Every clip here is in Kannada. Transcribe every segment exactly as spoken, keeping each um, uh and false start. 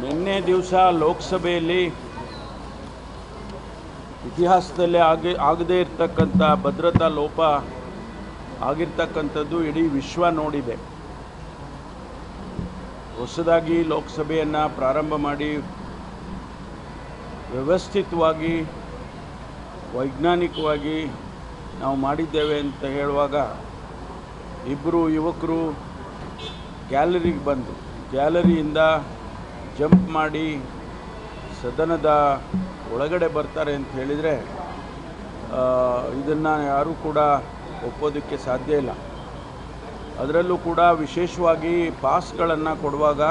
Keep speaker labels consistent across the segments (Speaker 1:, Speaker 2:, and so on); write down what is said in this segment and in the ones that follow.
Speaker 1: ನಿನ್ನೆ ದಿವಸ ಲೋಕಸಭೆಯಲ್ಲಿ ಇತಿಹಾಸದಲ್ಲಿ ಆಗಿ ಆಗದೇ ಇರತಕ್ಕಂಥ ಭದ್ರತಾ ಲೋಪ ಆಗಿರ್ತಕ್ಕಂಥದ್ದು ಇಡೀ ವಿಶ್ವ ನೋಡಿದೆ. ಹೊಸದಾಗಿ ಲೋಕಸಭೆಯನ್ನು ಪ್ರಾರಂಭ ಮಾಡಿ ವ್ಯವಸ್ಥಿತವಾಗಿ ವೈಜ್ಞಾನಿಕವಾಗಿ ನಾವು ಮಾಡಿದ್ದೇವೆ ಅಂತ ಹೇಳುವಾಗ ಇಬ್ಬರು ಯುವಕರು ಗ್ಯಾಲರಿಗೆ ಬಂದು ಗ್ಯಾಲರಿಯಿಂದ ಜಂಪ್ ಮಾಡಿ ಸದನದ ಒಳಗಡೆ ಬರ್ತಾರೆ ಅಂತ ಹೇಳಿದರೆ ಇದನ್ನು ಯಾರೂ ಕೂಡ ಒಪ್ಪೋದಕ್ಕೆ ಸಾಧ್ಯ ಇಲ್ಲ. ಅದರಲ್ಲೂ ಕೂಡ ವಿಶೇಷವಾಗಿ ಪಾಸ್ಗಳನ್ನು ಕೊಡುವಾಗ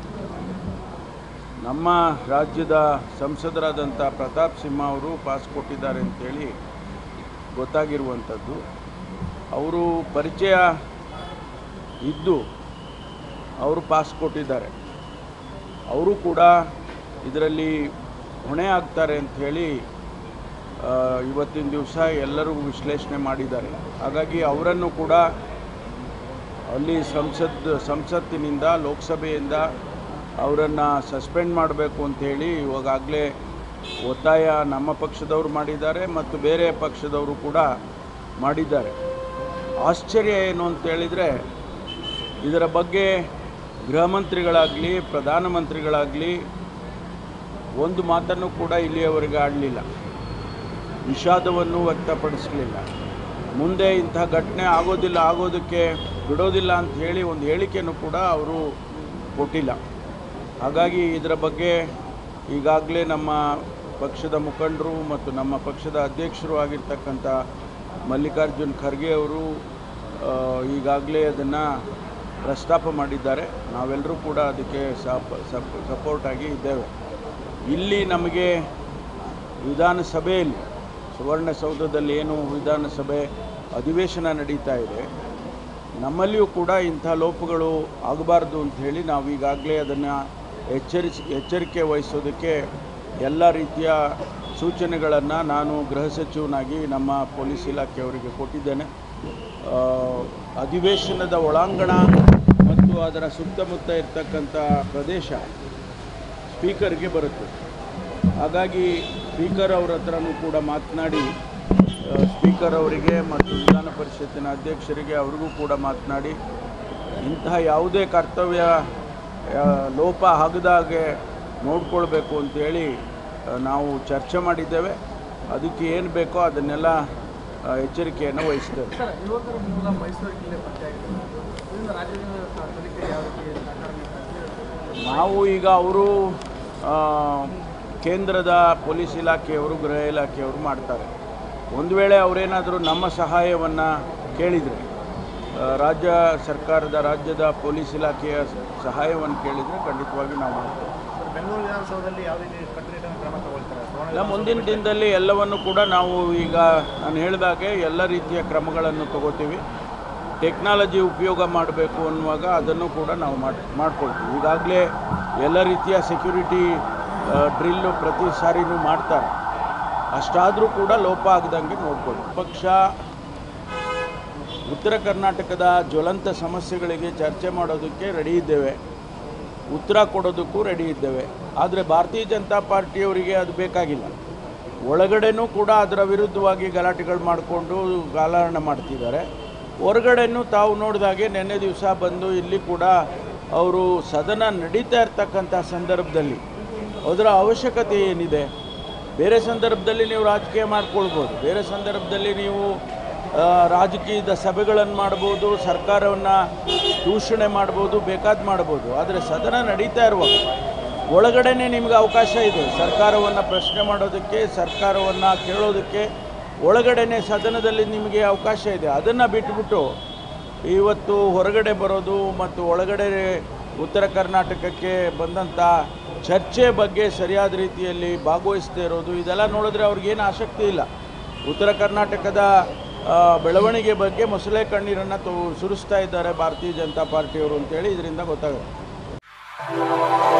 Speaker 1: ನಮ್ಮ ರಾಜ್ಯದ ಸಂಸದರಾದಂಥ ಪ್ರತಾಪ್ ಸಿಂಹ ಅವರು ಪಾಸ್ ಕೊಟ್ಟಿದ್ದಾರೆ ಅಂಥೇಳಿ ಗೊತ್ತಾಗಿರುವಂಥದ್ದು. ಅವರು ಪರಿಚಯ ಇದ್ದು ಅವರು ಪಾಸ್ ಕೊಟ್ಟಿದ್ದಾರೆ. ಅವರು ಕೂಡ ಇದರಲ್ಲಿ ಹೊಣೆ ಆಗ್ತಾರೆ ಅಂಥೇಳಿ ಇವತ್ತಿನ ದಿವಸ ಎಲ್ಲರೂ ವಿಶ್ಲೇಷಣೆ ಮಾಡಿದ್ದಾರೆ. ಹಾಗಾಗಿ ಅವರನ್ನು ಕೂಡ ಅಲ್ಲಿ ಸಂಸತ್ ಸಂಸತ್ತಿನಿಂದ ಲೋಕಸಭೆಯಿಂದ ಅವರನ್ನು ಸಸ್ಪೆಂಡ್ ಮಾಡಬೇಕು ಅಂಥೇಳಿ ಇವಾಗಲೇ ಒತ್ತಾಯ ನಮ್ಮ ಪಕ್ಷದವರು ಮಾಡಿದ್ದಾರೆ ಮತ್ತು ಬೇರೆ ಪಕ್ಷದವರು ಕೂಡ ಮಾಡಿದ್ದಾರೆ. ಆಶ್ಚರ್ಯ ಏನು ಅಂತೇಳಿದರೆ ಇದರ ಬಗ್ಗೆ ಗೃಹ ಮಂತ್ರಿಗಳಾಗಲಿ ಪ್ರಧಾನಮಂತ್ರಿಗಳಾಗಲಿ ಒಂದು ಮಾತನ್ನು ಕೂಡ ಇಲ್ಲಿಯವರೆಗೆ ಆಡಲಿಲ್ಲ, ವಿಷಾದವನ್ನು ವ್ಯಕ್ತಪಡಿಸಲಿಲ್ಲ. ಮುಂದೆ ಇಂಥ ಘಟನೆ ಆಗೋದಿಲ್ಲ, ಆಗೋದಕ್ಕೆ ಬಿಡೋದಿಲ್ಲ ಅಂತ ಹೇಳಿ ಒಂದು ಹೇಳಿಕೆಯನ್ನು ಕೂಡ ಅವರು ಕೊಟ್ಟಿಲ್ಲ. ಹಾಗಾಗಿ ಇದರ ಬಗ್ಗೆ ಈಗಾಗಲೇ ನಮ್ಮ ಪಕ್ಷದ ಮುಖಂಡರು ಮತ್ತು ನಮ್ಮ ಪಕ್ಷದ ಅಧ್ಯಕ್ಷರು ಆಗಿರ್ತಕ್ಕಂಥ ಮಲ್ಲಿಕಾರ್ಜುನ್ ಖರ್ಗೆ ಅವರು ಈಗಾಗಲೇ ಅದನ್ನು ಪ್ರಸ್ತಾಪ ಮಾಡಿದ್ದಾರೆ. ನಾವೆಲ್ಲರೂ ಕೂಡ ಅದಕ್ಕೆ ಸಪೋರ್ಟಾಗಿ ಇದ್ದೇವೆ. ಇಲ್ಲಿ ನಮಗೆ ವಿಧಾನಸಭೆಯಲ್ಲಿ ಸುವರ್ಣಸೌಧದಲ್ಲಿ ಏನು ವಿಧಾನಸಭೆ ಅಧಿವೇಶನ ನಡೀತಾ ಇದೆ, ನಮ್ಮಲ್ಲಿಯೂ ಕೂಡ ಇಂಥ ಲೋಪಗಳು ಆಗಬಾರ್ದು ಅಂಥೇಳಿ ನಾವು ಈಗಾಗಲೇ ಅದನ್ನು ಎಚ್ಚರಿಸಿ ಎಚ್ಚರಿಕೆ ವಹಿಸೋದಕ್ಕೆ ಎಲ್ಲ ರೀತಿಯ ಸೂಚನೆಗಳನ್ನು ನಾನು ಗೃಹ ಸಚಿವನಾಗಿ ನಮ್ಮ ಪೊಲೀಸ್ ಇಲಾಖೆಯವರಿಗೆ ಕೊಟ್ಟಿದ್ದೇನೆ. ಅಧಿವೇಶನದ ಒಳಾಂಗಣ ಮತ್ತು ಅದರ ಸುತ್ತಮುತ್ತ ಇರ್ತಕ್ಕಂಥ ಪ್ರದೇಶ ಸ್ಪೀಕರ್ಗೆ ಬರುತ್ತೆ. ಹಾಗಾಗಿ ಸ್ಪೀಕರ್ ಅವರ ಹತ್ರನೂ ಕೂಡ ಮಾತನಾಡಿ ಸ್ಪೀಕರ್ ಅವರಿಗೆ ಮತ್ತು ವಿಧಾನ ಪರಿಷತ್ತಿನ ಅಧ್ಯಕ್ಷರಿಗೆ ಅವ್ರಿಗೂ ಕೂಡ ಮಾತನಾಡಿ ಇಂತಹ ಯಾವುದೇ ಕರ್ತವ್ಯ ಲೋಪ ಆಗದಾಗೆ ನೋಡಿಕೊಳ್ಬೇಕು ಅಂಥೇಳಿ ನಾವು ಚರ್ಚೆ ಮಾಡಿದ್ದೇವೆ. ಅದಕ್ಕೆ ಏನು ಬೇಕೋ ಅದನ್ನೆಲ್ಲ ಎಚ್ಚರಿಕೆಯನ್ನು ವಹಿಸ್ತೇವೆ. ನಾವು ಈಗ ಅವರು ಕೇಂದ್ರದ ಪೊಲೀಸ್ ಇಲಾಖೆಯವರು ಗೃಹ ಇಲಾಖೆಯವರು ಮಾಡ್ತಾರೆ. ಒಂದು ವೇಳೆ ಅವರೇನಾದರೂ ನಮ್ಮ ಸಹಾಯವನ್ನು ಕೇಳಿದರೆ, ರಾಜ್ಯ ಸರ್ಕಾರದ ರಾಜ್ಯದ ಪೊಲೀಸ್ ಇಲಾಖೆಯ ಸಹಾಯವನ್ನು ಕೇಳಿದರೆ ಖಂಡಿತವಾಗಿ ನಾವು ಮಾಡ್ತೇವೆ.
Speaker 2: ಬೆಂಗಳೂರು ವಿಧಾನಸೌಧದಲ್ಲಿ ಯಾವ ರೀತಿ ಕಟ್ಟುನಿಟ್ಟಿನ ಕ್ರಮ ತಗೊಳ್ತಾರೆ?
Speaker 1: ಇಲ್ಲ, ಮುಂದಿನ ದಿನದಲ್ಲಿ ಎಲ್ಲವನ್ನು ಕೂಡ ನಾವು ಈಗ ನಾನು ಹೇಳಿದಾಗೆ ಎಲ್ಲ ರೀತಿಯ ಕ್ರಮಗಳನ್ನು ತಗೋತೀವಿ. ಟೆಕ್ನಾಲಜಿ ಉಪಯೋಗ ಮಾಡಬೇಕು ಅನ್ನುವಾಗ ಅದನ್ನು ಕೂಡ ನಾವು ಮಾಡಿ ಮಾಡ್ಕೊಳ್ತೀವಿ. ಈಗಾಗಲೇ ಎಲ್ಲ ರೀತಿಯ ಸೆಕ್ಯೂರಿಟಿ ಡ್ರಿಲ್ಲು ಪ್ರತಿ ಸಾರಿನೂ ಮಾಡ್ತಾರೆ. ಅಷ್ಟಾದರೂ ಕೂಡ ಲೋಪ ಆಗದಂಗೆ ನೋಡ್ಕೊಳ್ತೀವಿ. ಪಕ್ಷ ಉತ್ತರ ಕರ್ನಾಟಕದ ಜ್ವಲಂತ ಸಮಸ್ಯೆಗಳಿಗೆ ಚರ್ಚೆ ಮಾಡೋದಕ್ಕೆ ರೆಡಿ ಇದ್ದೇವೆ, ಉತ್ತರ ಕೊಡೋದಕ್ಕೂ ರೆಡಿ ಇದ್ದೇವೆ. ಆದರೆ ಭಾರತೀಯ ಜನತಾ ಪಾರ್ಟಿಯವರಿಗೆ ಅದು ಬೇಕಾಗಿಲ್ಲ. ಒಳಗಡೆನೂ ಕೂಡ ಅದರ ವಿರುದ್ಧವಾಗಿ ಗಲಾಟೆಗಳು ಮಾಡಿಕೊಂಡು ಗಾಲಹರಣ ಮಾಡ್ತಿದ್ದಾರೆ. ಹೊರಗಡೆನೂ ತಾವು ನೋಡಿದಾಗೆ ನಿನ್ನೆ ದಿವಸ ಬಂದು ಇಲ್ಲಿ ಕೂಡ ಅವರು ಸದನ ನಡೀತಾ ಇರ್ತಕ್ಕಂಥ ಸಂದರ್ಭದಲ್ಲಿ ಅದರ ಅವಶ್ಯಕತೆ ಏನಿದೆ? ಬೇರೆ ಸಂದರ್ಭದಲ್ಲಿ ನೀವು ರಾಜಕೀಯ ಮಾಡ್ಕೊಳ್ಬೋದು, ಬೇರೆ ಸಂದರ್ಭದಲ್ಲಿ ನೀವು ರಾಜಕೀಯದ ಸಭೆಗಳನ್ನು ಮಾಡ್ಬೋದು, ಸರ್ಕಾರವನ್ನು ದೂಷಣೆ ಮಾಡ್ಬೋದು, ಬೇಕಾದ ಮಾಡ್ಬೋದು. ಆದರೆ ಸದನ ನಡೀತಾ ಇರುವಾಗ ಒಳಗಡೆನೇ ನಿಮಗೆ ಅವಕಾಶ ಇದೆ ಸರ್ಕಾರವನ್ನು ಪ್ರಶ್ನೆ ಮಾಡೋದಕ್ಕೆ, ಸರ್ಕಾರವನ್ನು ಕೇಳೋದಕ್ಕೆ. ಒಳಗಡೆನೇ ಸದನದಲ್ಲಿ ನಿಮಗೆ ಅವಕಾಶ ಇದೆ. ಅದನ್ನು ಬಿಟ್ಟುಬಿಟ್ಟು ಇವತ್ತು ಹೊರಗಡೆ ಬರೋದು ಮತ್ತು ಒಳಗಡೆ ಉತ್ತರ ಕರ್ನಾಟಕಕ್ಕೆ ಬಂದಂಥ ಚರ್ಚೆ ಬಗ್ಗೆ ಸರಿಯಾದ ರೀತಿಯಲ್ಲಿ ಭಾಗವಹಿಸದೇ ಇರೋದು, ಇದೆಲ್ಲ ನೋಡಿದ್ರೆ ಅವ್ರಿಗೇನು ಆಸಕ್ತಿ ಇಲ್ಲ. ಉತ್ತರ ಕರ್ನಾಟಕದ ಬೆಳವಣಿಗೆ ಬಗ್ಗೆ ಮೊಸಳೆ ಕಣ್ಣೀರನ್ನು ತೋ ಸುರಿಸ್ತಾ ಇದ್ದಾರೆ ಭಾರತೀಯ ಜನತಾ ಪಾರ್ಟಿಯವರು ಅಂತೇಳಿ ಇದರಿಂದ ಗೊತ್ತಾಗುತ್ತೆ.